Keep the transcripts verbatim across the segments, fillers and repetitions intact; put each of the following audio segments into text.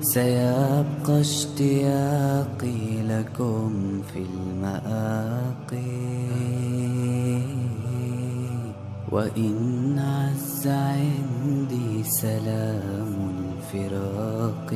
سيبقى اشتياقي لكم في المآقي، وإن عز عندي سلام الفراق،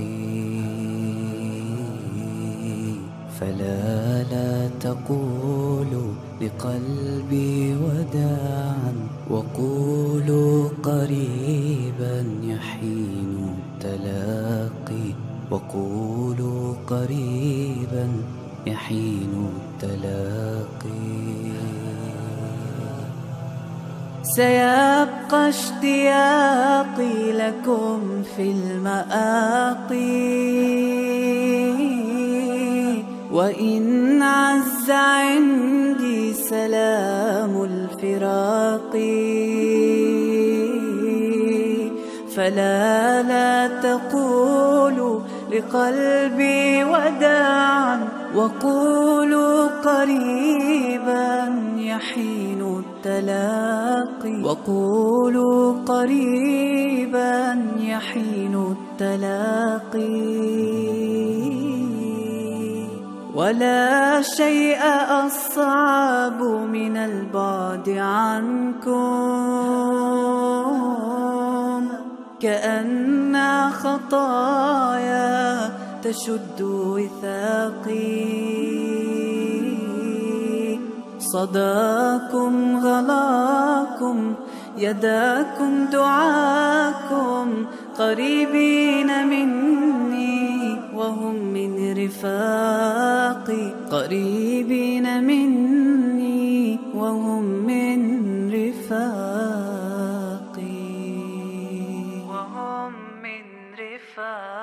فلا لا تقولوا لقلبي وداعا، وقولوا قريبا يحين التلاقي، وقولوا قريبا يحين التلاقي. سيبقى اشتياقي لكم في المآقي، وإن عز عندي سلام الفراق، فلا لا تقولوا لقلبي وداعا، وقولوا قريبا يحين التلاقي، وقولوا قريبا يحين التلاقي. ولا شيء أصعب من البعد عنكم، كأن خطايا تشد وثاقي، صداكم غلاكم يداكم دعاكم، قريبين مني وهم من رفاقي، قريبين مني وهم من رفاقي، وهم من رفاقي.